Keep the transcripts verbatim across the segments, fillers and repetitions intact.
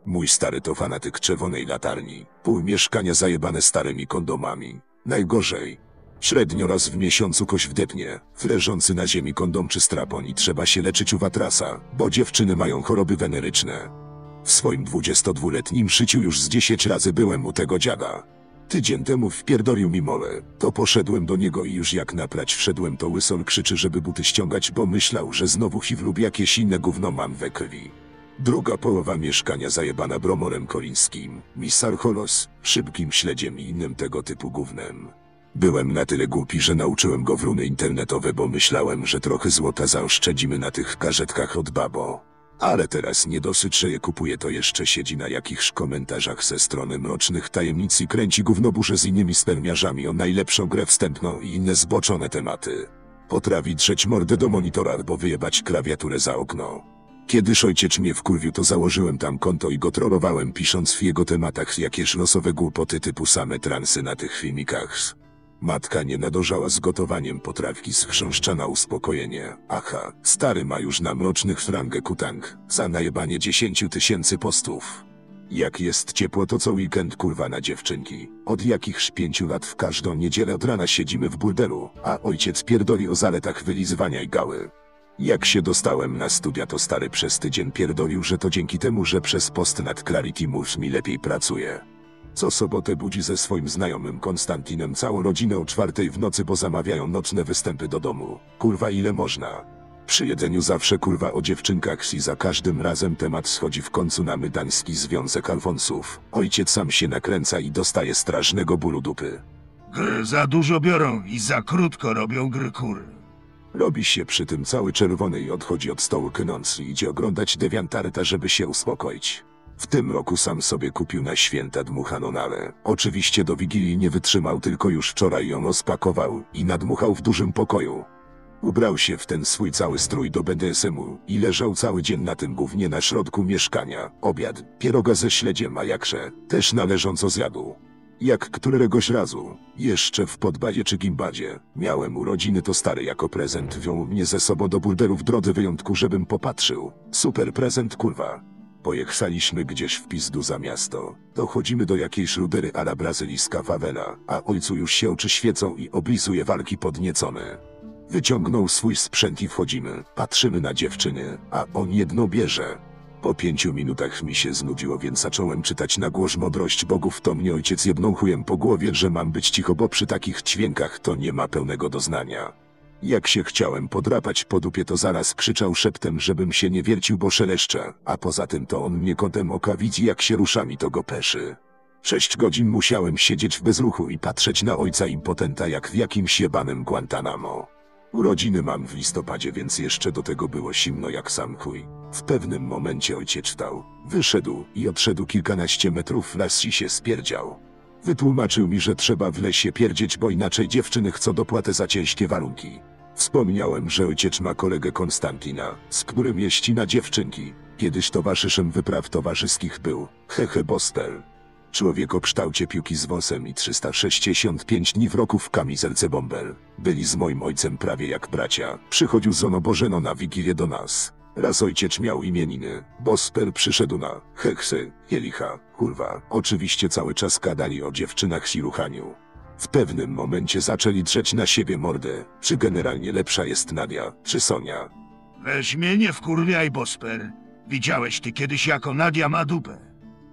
Mój stary to fanatyk czerwonej latarni. Pół mieszkania zajebane starymi kondomami. Najgorzej. Średnio raz w miesiącu koś wdepnie, leżący na ziemi kondom czy strapon i trzeba się leczyć u watrasa, bo dziewczyny mają choroby weneryczne. W swoim dwudziestodwuletnim życiu już z dziesięć razy byłem u tego dziada. Tydzień temu wpierdolił mi mole, to poszedłem do niego i już jak naprać wszedłem, to łysol krzyczy, żeby buty ściągać, bo myślał, że znowu H I V lub jakieś inne gówno mam we krwi. Druga połowa mieszkania zajebana bromorem kolińskim, misarcholos, szybkim śledziem i innym tego typu gównem. Byłem na tyle głupi, że nauczyłem go w runy internetowe, bo myślałem, że trochę złota zaoszczędzimy na tych gazetkach od babo. Ale teraz nie dosyć, że je kupuje, to jeszcze siedzi na jakichś komentarzach ze strony mrocznych tajemnic i kręci gównoburze z innymi spermiarzami o najlepszą grę wstępną i inne zboczone tematy. Potrafi drzeć mordę do monitora albo wyjebać klawiaturę za okno. Kiedyś ojciec mnie wkurwił, to założyłem tam konto i go trollowałem, pisząc w jego tematach jakieś losowe głupoty typu same transy na tych filmikach. Matka nie nadożała z gotowaniem potrawki z chrząszcza na uspokojenie. Aha, stary ma już na mrocznych frangę kutang, za najebanie dziesięciu tysięcy postów. Jak jest ciepło, to co weekend kurwa na dziewczynki. Od jakichś pięciu lat w każdą niedzielę od rana siedzimy w burdelu, a ojciec pierdoli o zaletach wylizywania i gały. Jak się dostałem na studia, to stary przez tydzień pierdolił, że to dzięki temu, że przez post nad Clarity Move mi lepiej pracuje. Co sobotę budzi ze swoim znajomym Konstantinem całą rodzinę o czwartej w nocy, bo zamawiają nocne występy do domu. Kurwa ile można. Przy jedzeniu zawsze kurwa o dziewczynkach i za każdym razem temat schodzi w końcu na mydański związek Alfonsów. Ojciec sam się nakręca i dostaje strasznego bólu dupy. Gry za dużo biorą i za krótko robią gry kur. Robi się przy tym cały czerwony i odchodzi od stołu knąc i idzie oglądać Deviantarta, żeby się uspokoić. W tym roku sam sobie kupił na święta dmuchaną nalę. Oczywiście do Wigilii nie wytrzymał, tylko już wczoraj ją rozpakował i nadmuchał w dużym pokoju. Ubrał się w ten swój cały strój do B D S M u i leżał cały dzień na tym gównie na środku mieszkania. Obiad, pieroga ze śledziem, a jakże, też należąco zjadł. Jak któregoś razu, jeszcze w Podbadzie czy Gimbadzie, miałem urodziny, to stary jako prezent wziął mnie ze sobą do burdelu w drodze wyjątku, żebym popatrzył. Super prezent kurwa. Pojechaliśmy gdzieś w pizdu za miasto. Dochodzimy do jakiejś rudery a la brazylijska fawela, a ojcu już się oczy świecą i oblizuje walki podniecone. Wyciągnął swój sprzęt i wchodzimy. Patrzymy na dziewczyny, a on jedno bierze. Po pięciu minutach mi się znudziło, więc zacząłem czytać na głos mądrość bogów. To mnie ojciec jedną chujem po głowie, że mam być cicho, bo przy takich dźwiękach to nie ma pełnego doznania. Jak się chciałem podrapać po dupie, to zaraz krzyczał szeptem, żebym się nie wiercił, bo szeleszcza, a poza tym to on mnie kątem oka widzi, jak się ruszami, to go peszy. Sześć godzin musiałem siedzieć w bezruchu i patrzeć na ojca impotenta jak w jakimś jebanym Guantanamo. Urodziny mam w listopadzie, więc jeszcze do tego było zimno jak sam chuj. W pewnym momencie ojciec wstał, wyszedł i odszedł kilkanaście metrów w las i się spierdział. Wytłumaczył mi, że trzeba w lesie pierdzieć, bo inaczej dziewczyny chcą dopłatę za ciężkie warunki. Wspomniałem, że ojciec ma kolegę Konstantina, z którym jeździ na dziewczynki. Kiedyś towarzyszem wypraw towarzyskich był, hehe Bosper. Człowiek o kształcie piłki z wąsem i trzysta sześćdziesiąt pięć dni w roku w kamizelce bomber. Byli z moim ojcem prawie jak bracia. Przychodził z Ono Bożeno na Wigilię do nas. Raz ojciec miał imieniny. Bosper przyszedł na heksy, kielicha, kurwa. Oczywiście cały czas gadali o dziewczynach i ruchaniu. W pewnym momencie zaczęli drzeć na siebie mordę. Czy generalnie lepsza jest Nadia, czy Sonia? Weź mnie nie wkurwiaj, Bosper. Widziałeś ty kiedyś, jako Nadia ma dupę.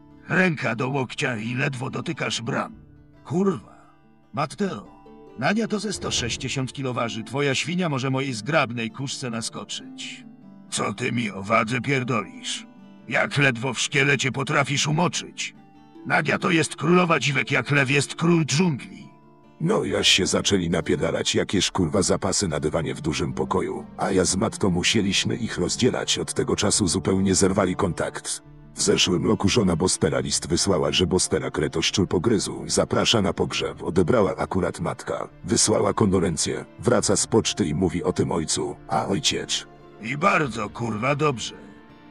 Ręka do łokcia i ledwo dotykasz bram. Kurwa. Matteo, Nadia to ze sto sześćdziesiąt kilo waży. Twoja świnia może mojej zgrabnej kuszce naskoczyć. Co ty mi o wadze pierdolisz? Jak ledwo w szkielecie potrafisz umoczyć? Nadia to jest królowa dziwek, jak lew jest król dżungli. No jaś się zaczęli napierdalać jakieś kurwa zapasy na dywanie w dużym pokoju, a ja z matką musieliśmy ich rozdzielać. Od tego czasu zupełnie zerwali kontakt. W zeszłym roku żona Bospera list wysłała, że Bospera kretoszczur pogryzł. Zaprasza na pogrzeb. Odebrała akurat matka. Wysłała kondolencje. Wraca z poczty i mówi o tym ojcu, a ojciec. I bardzo kurwa dobrze.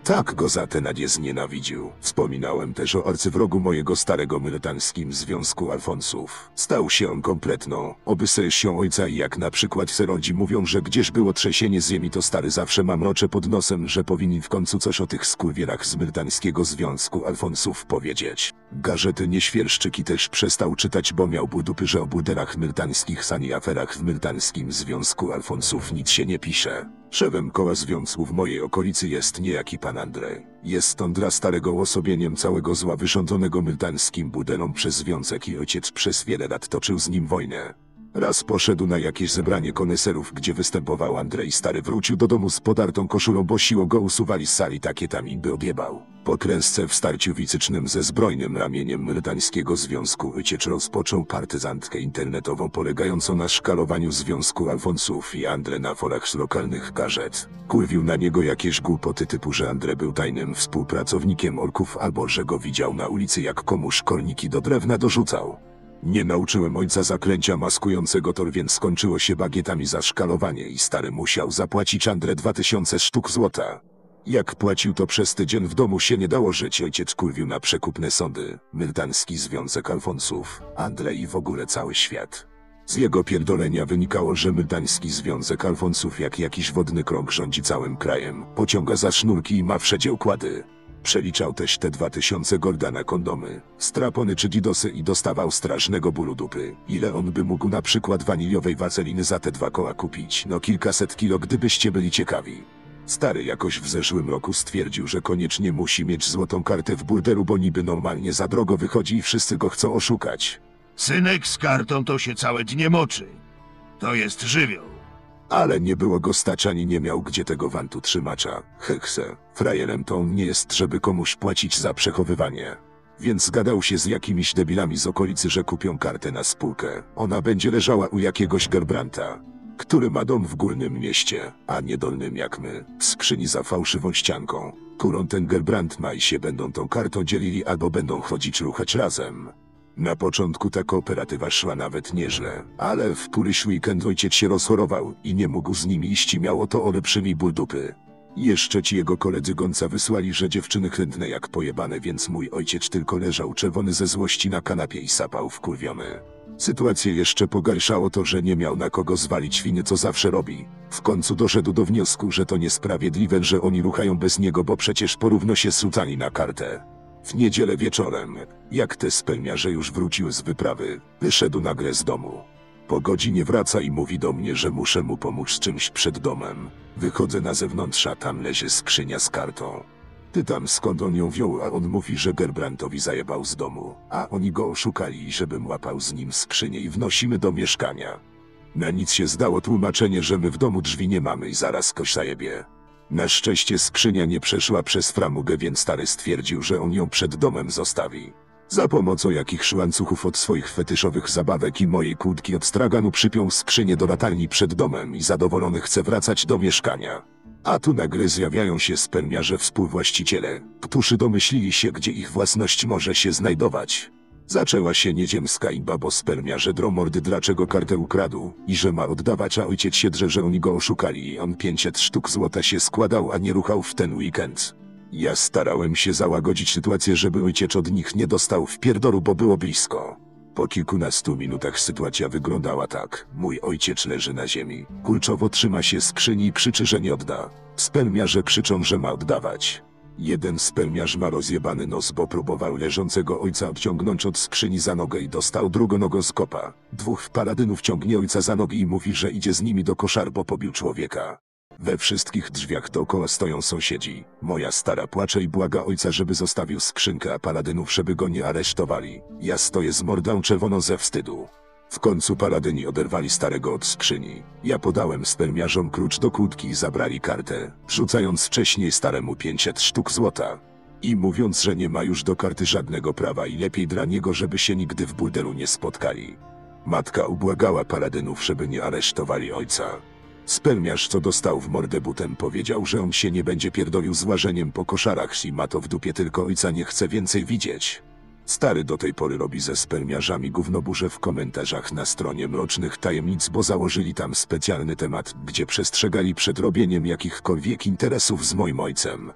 Tak go za ten Nadię znienawidził. Wspominałem też o arcywrogu mojego starego myrtańskim związku Alfonsów. Stał się on kompletną obysejścią ojca i jak na przykład serodzi mówią, że gdzieś było trzęsienie ziemi, to stary zawsze ma mrocze pod nosem, że powinni w końcu coś o tych skurwielach z myrtańskiego związku Alfonsów powiedzieć. Gazety Nieświerszczyki też przestał czytać, bo miał budupy, że o buderach myrtańskich sani aferach w myrtańskim związku Alfonsów nic się nie pisze. Szefem koła związku w mojej okolicy jest niejaki pan Andrzej. Jest on dla starego uosobieniem całego zła wyrządzonego myrtańskim budelom przez związek i ojciec przez wiele lat toczył z nim wojnę. Raz poszedł na jakieś zebranie koneserów, gdzie występował Andrzej. Stary wrócił do domu z podartą koszulą, bo siłą go usuwali z sali takietami, by odjebał. Po klęsce w starciu fizycznym ze zbrojnym ramieniem myrtańskiego związku ojciec rozpoczął partyzantkę internetową polegającą na szkalowaniu związku Alfonsów i Andrzej na forach z lokalnych gazet. Kurwił na niego jakieś głupoty typu, że Andrzej był tajnym współpracownikiem orków albo że go widział na ulicy, jak komuś korniki do drewna dorzucał. Nie nauczyłem ojca zaklęcia maskującego tor, więc skończyło się bagietami za szkalowanie i stary musiał zapłacić Andrzej dwa tysiące sztuk złota. Jak płacił, to przez tydzień w domu się nie dało żyć. Ojciec kurwił na przekupne sądy, myrtański związek Alfonsów, Andrzej i w ogóle cały świat. Z jego pierdolenia wynikało, że myrtański związek Alfonsów jak jakiś wodny krąg rządzi całym krajem, pociąga za sznurki i ma wszędzie układy. Przeliczał też te dwa tysiące golda na kondomy, strapony czy didosy i dostawał strasznego bólu dupy. Ile on by mógł na przykład waniliowej wazeliny za te dwa koła kupić? No kilkaset kilo, gdybyście byli ciekawi. Stary jakoś w zeszłym roku stwierdził, że koniecznie musi mieć złotą kartę w burdelu, bo niby normalnie za drogo wychodzi i wszyscy go chcą oszukać. Synek z kartą to się całe dnie moczy. To jest żywioł. Ale nie było go stać ani nie miał gdzie tego wantu trzymacza. Hekse, frajerem to on nie jest, żeby komuś płacić za przechowywanie. Więc zgadał się z jakimiś debilami z okolicy, że kupią kartę na spółkę. Ona będzie leżała u jakiegoś Gerbranta, który ma dom w górnym mieście, a nie dolnym jak my, w skrzyni za fałszywą ścianką. Którą ten Gerbrant ma i się będą tą kartą dzielili albo będą chodzić ruchać razem. Na początku ta kooperatywa szła nawet nieźle, ale w któryś weekend ojciec się rozchorował i nie mógł z nimi iść i miało to olbrzymi ból dupy. Jeszcze ci jego koledzy gońca wysłali, że dziewczyny chętne jak pojebane, więc mój ojciec tylko leżał czerwony ze złości na kanapie i sapał wkurwiony. Sytuację jeszcze pogarszało to, że nie miał na kogo zwalić winy, co zawsze robi. W końcu doszedł do wniosku, że to niesprawiedliwe, że oni ruchają bez niego, bo przecież porówno się zrzucali na kartę. W niedzielę wieczorem, jak te spełniarze już wróciły z wyprawy, wyszedł nagle z domu. Po godzinie wraca i mówi do mnie, że muszę mu pomóc z czymś przed domem. Wychodzę na zewnątrz, a tam leży skrzynia z kartą. Pytam, skąd on ją wziął, a on mówi, że Gerbrantowi zajebał z domu, a oni go oszukali, żebym łapał z nim skrzynię i wnosimy do mieszkania. Na nic się zdało tłumaczenie, że my w domu drzwi nie mamy i zaraz koś zajebie. Na szczęście skrzynia nie przeszła przez framugę, więc stary stwierdził, że on ją przed domem zostawi. Za pomocą jakichś łańcuchów od swoich fetyszowych zabawek i mojej kłódki od straganu przypiął skrzynię do latarni przed domem i zadowolony chce wracać do mieszkania. A tu nagle zjawiają się spełniarze współwłaściciele, którzy domyślili się, gdzie ich własność może się znajdować. Zaczęła się nieziemska imba, bo spermiarze dromordy dlaczego kartę ukradł i że ma oddawać, a ojciec się drze, że oni go oszukali i on pięćset sztuk złota się składał, a nie ruchał w ten weekend. Ja starałem się załagodzić sytuację, żeby ojciec od nich nie dostał w pierdolu, bo było blisko. Po kilkunastu minutach sytuacja wyglądała tak. Mój ojciec leży na ziemi, kurczowo trzyma się skrzyni i krzyczy, że nie odda. Spełniarze krzyczą, że ma oddawać. Jeden spełniarz ma rozjebany nos, bo próbował leżącego ojca odciągnąć od skrzyni za nogę i dostał drugą nogą z kopa. Dwóch paladynów ciągnie ojca za nogi i mówi, że idzie z nimi do koszar, bo pobił człowieka. We wszystkich drzwiach dookoła stoją sąsiedzi. Moja stara płacze i błaga ojca, żeby zostawił skrzynkę, a paladynów, żeby go nie aresztowali. Ja stoję z mordą czerwoną ze wstydu. W końcu paladyni oderwali starego od skrzyni. Ja podałem spermiarzom klucz do kłódki i zabrali kartę, wrzucając wcześniej staremu pięćset sztuk złota. I mówiąc, że nie ma już do karty żadnego prawa i lepiej dla niego, żeby się nigdy w burdelu nie spotkali. Matka ubłagała paladynów, żeby nie aresztowali ojca. Spełniarz, co dostał w mordę butem, powiedział, że on się nie będzie pierdolił z łażeniem po koszarach i ma to w dupie, tylko ojca nie chce więcej widzieć. Stary do tej pory robi ze spełniarzami gównoburze w komentarzach na stronie Mrocznych Tajemnic, bo założyli tam specjalny temat, gdzie przestrzegali przed robieniem jakichkolwiek interesów z moim ojcem.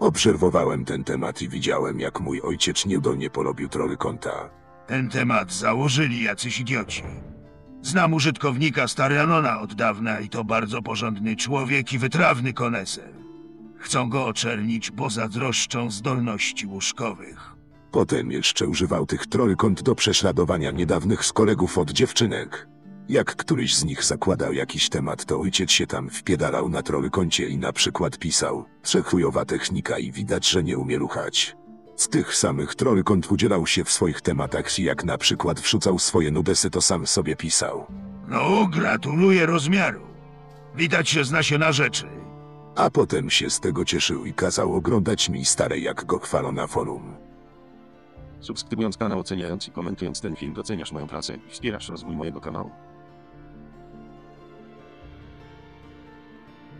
Obserwowałem ten temat i widziałem, jak mój ojciec nieudolnie porobił Trójkąta. Ten temat założyli jacyś idioci. Znam użytkownika Starianona od dawna i to bardzo porządny człowiek i wytrawny koneser. Chcą go oczernić, bo zazdroszczą zdolności łóżkowych. Potem jeszcze używał tych trójkąt do prześladowania niedawnych z kolegów od dziewczynek. Jak któryś z nich zakładał jakiś temat, to ojciec się tam wpiedalał na trójkącie i na przykład pisał: przechujowa technika i widać, że nie umie ruchać. Z tych samych trójkąt udzielał się w swoich tematach i jak na przykład wrzucał swoje nudesy, to sam sobie pisał. No, gratuluję rozmiaru. Widać, że zna się na rzeczy. A potem się z tego cieszył i kazał oglądać mi stare, jak go chwalą na forum. Subskrybując kanał, oceniając i komentując ten film, doceniasz moją pracę i wspierasz rozwój mojego kanału.